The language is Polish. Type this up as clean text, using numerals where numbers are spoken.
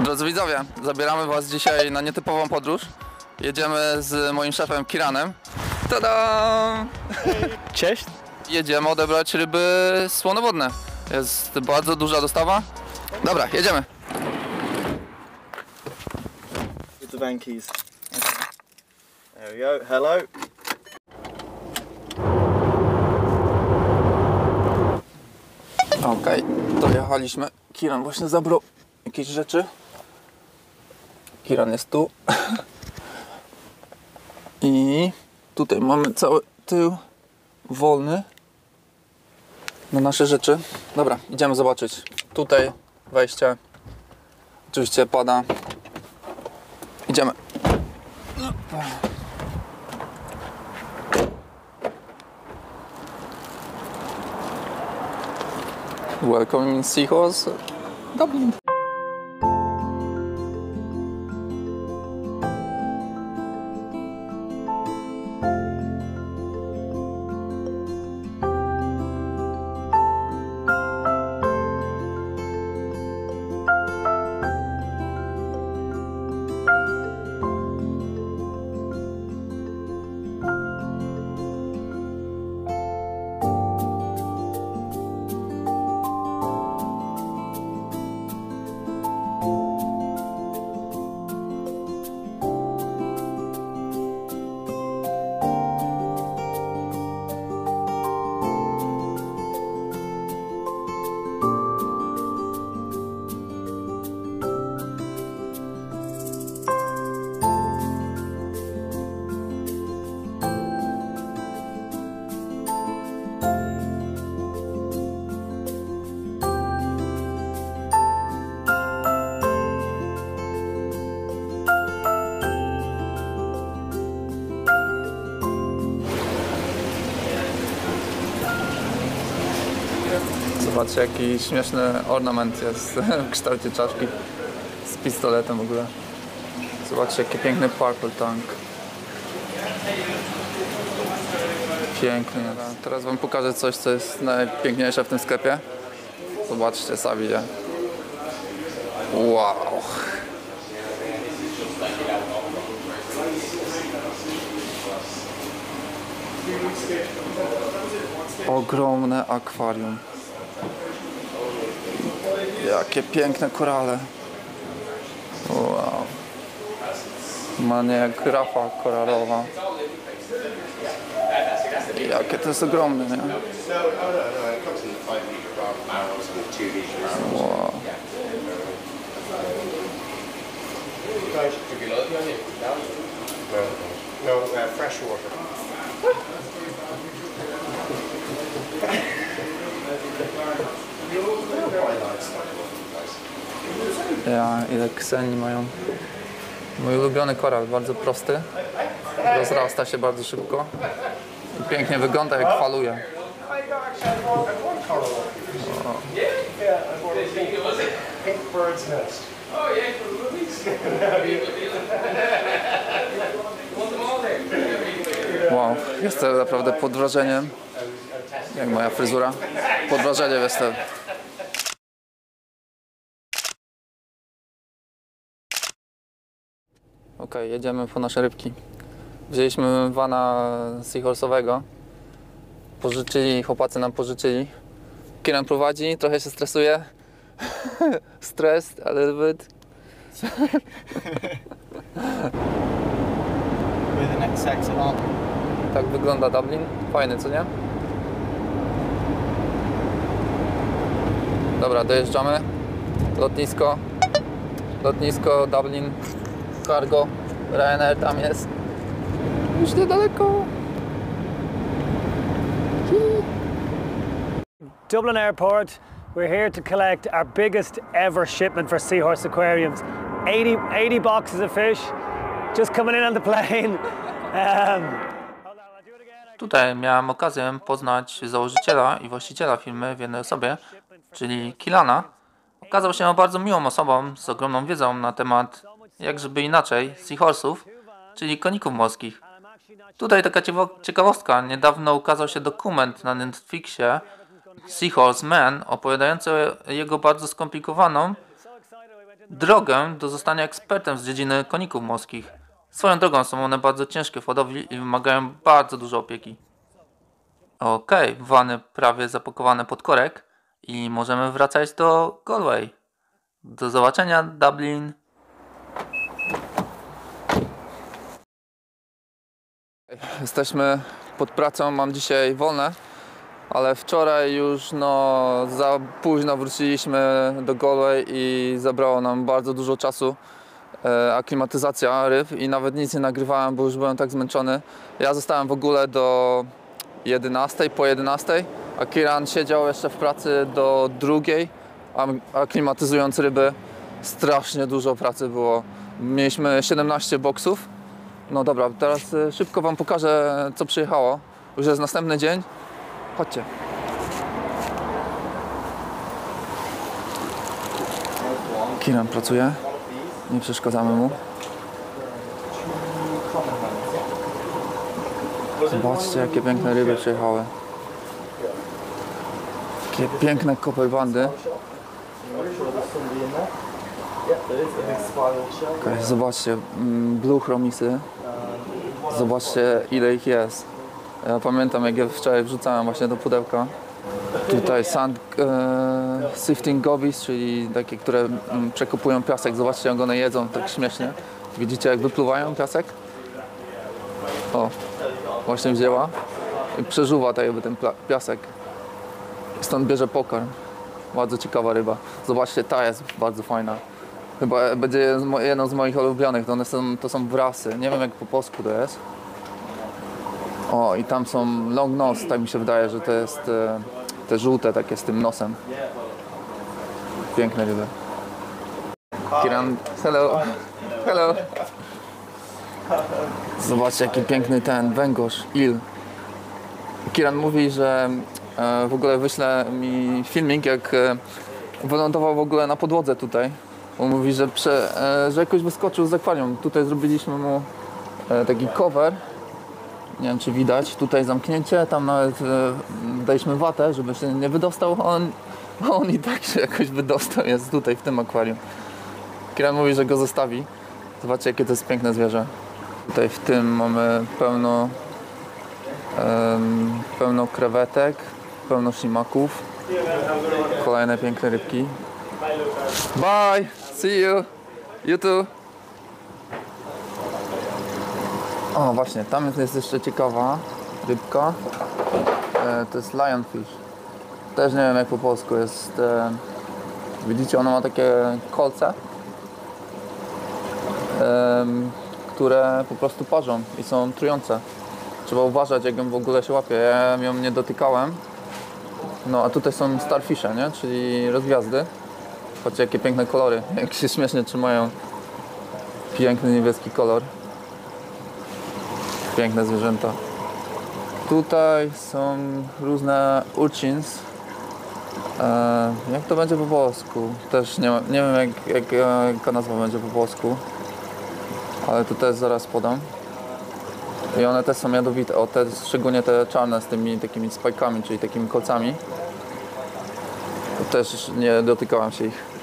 Drodzy widzowie, zabieramy was dzisiaj na nietypową podróż. Jedziemy z moim szefem Kiranem. Tada! Cześć! Jedziemy odebrać ryby słonowodne. Jest bardzo duża dostawa. Dobra, jedziemy. With the van keys. There we go. Hello. Okej, dojechaliśmy. Kiran właśnie zabrał jakieś rzeczy. Kiran jest tu. I tutaj mamy cały tył wolny na nasze rzeczy. Dobra, idziemy zobaczyć. Tutaj wejście. Oczywiście pada. Idziemy. Welcome in Seahorse, Dublin. Zobaczcie, jaki śmieszny ornament jest w kształcie czaszki z pistoletem w ogóle. Zobaczcie, jaki piękny purple tank. Pięknie. Teraz wam pokażę coś, co jest najpiękniejsze w tym sklepie. Zobaczcie sami. Wow. Ogromne akwarium. Jakie piękne korale. Wow. Ma nie jak rafa koralowa. Jakie to jest ogromne, nie? Wow. Ja, ile kseni mają. Mój ulubiony koral, bardzo prosty. Rozrasta się bardzo szybko. I pięknie wygląda, jak faluje. Wow, jestem naprawdę pod wrażeniem. Jak moja fryzura. Pod wrażeniem jestem. Okej, jedziemy po nasze rybki. Wzięliśmy vana seahorse'owego. Pożyczyli, chłopacy nam pożyczyli. Kiran prowadzi, trochę się stresuje. Stressed a little bit. Tak wygląda Dublin. Fajny, co nie? Dobra, dojeżdżamy. Lotnisko. Lotnisko Dublin. Cargo. Ryanair tam jest. Już niedaleko. Dublin Airport, we're here to collect our biggest ever shipment for Seahorse Aquariums. 80 boxes of fish, just coming in on the plane. Tutaj miałem okazję poznać założyciela i właściciela firmy w jednej osobie, czyli Kilana. Okazał się bardzo miłą osobą z ogromną wiedzą na temat, jak żeby inaczej, seahorse'ów, czyli koników morskich. Tutaj taka ciekawostka, niedawno ukazał się dokument na Netflixie Seahorse Man, opowiadający o jego bardzo skomplikowaną drogę do zostania ekspertem z dziedziny koników morskich. Swoją drogą są one bardzo ciężkie w hodowli i wymagają bardzo dużo opieki. Okej, wany prawie zapakowane pod korek i możemy wracać do Galway. Do zobaczenia, Dublin. Jesteśmy pod pracą, mam dzisiaj wolne, ale wczoraj już za późno wróciliśmy do Galway i zabrało nam bardzo dużo czasu aklimatyzacja ryb i nawet nic nie nagrywałem, bo już byłem tak zmęczony. Ja zostałem w ogóle do 11, po 11, a Kieran siedział jeszcze w pracy do 2, aklimatyzując ryby. Strasznie dużo pracy było. Mieliśmy 17 boksów. No dobra, teraz szybko wam pokażę, co przyjechało. Już jest następny dzień. Chodźcie. Kieran pracuje. Nie przeszkadzamy mu. Zobaczcie, jakie piękne ryby przyjechały. Jakie piękne copperbandy. Okay, zobaczcie, blue chromisy. Zobaczcie, ile ich jest. Ja pamiętam, jak je wczoraj wrzucałem właśnie do pudełka. Tutaj sand sifting gobies, czyli takie, które przekopują piasek. Zobaczcie, jak one jedzą tak śmiesznie. Widzicie, jak wypluwają piasek? O, właśnie wzięła i przeżuwa tak jakby ten piasek. Stąd bierze pokarm. Bardzo ciekawa ryba. Zobaczcie, ta jest bardzo fajna. Chyba będzie jedną z moich ulubionych. To są wrasy. Nie wiem, jak po polsku to jest. O, i tam są long nose. Tak mi się wydaje, że to jest te żółte takie z tym nosem. Piękne ryby. Kieran, hello. Hello. Zobaczcie, jaki piękny ten węgorz, il. Kieran mówi, że w ogóle wyśle mi filmik, jak wylądował w ogóle na podłodze tutaj. On mówi, że jakoś wyskoczył z akwarium. Tutaj zrobiliśmy mu taki cover. Nie wiem, czy widać. Tutaj zamknięcie, tam nawet daliśmy watę, żeby się nie wydostał. On i tak się jakoś wydostał, jest tutaj w tym akwarium. Kieran mówi, że go zostawi. Zobaczcie, jakie to jest piękne zwierzę. Tutaj w tym mamy pełno krewetek, pełno ślimaków. Kolejne piękne rybki. Bye! See you! You too! O, właśnie, tam jest jeszcze ciekawa rybka. To jest lionfish. Też nie wiem, jak po polsku jest. Widzicie, ona ma takie kolce, które po prostu parzą i są trujące. Trzeba uważać, jak ją w ogóle się łapie. Ja ją nie dotykałem. No, a tutaj są starfishe, nie? Czyli rozgwiazdy. Patrzcie, jakie piękne kolory. Jak się śmiesznie trzymają. Piękny niebieski kolor. Piękne zwierzęta. Tutaj są różne urchins. Jak to będzie po polsku? Też nie wiem, jaka nazwa będzie po polsku. Ale to też zaraz podam. I one też są jadowite. Szczególnie te czarne z tymi takimi spajkami, czyli takimi kolcami. To też nie dotykałem się ich.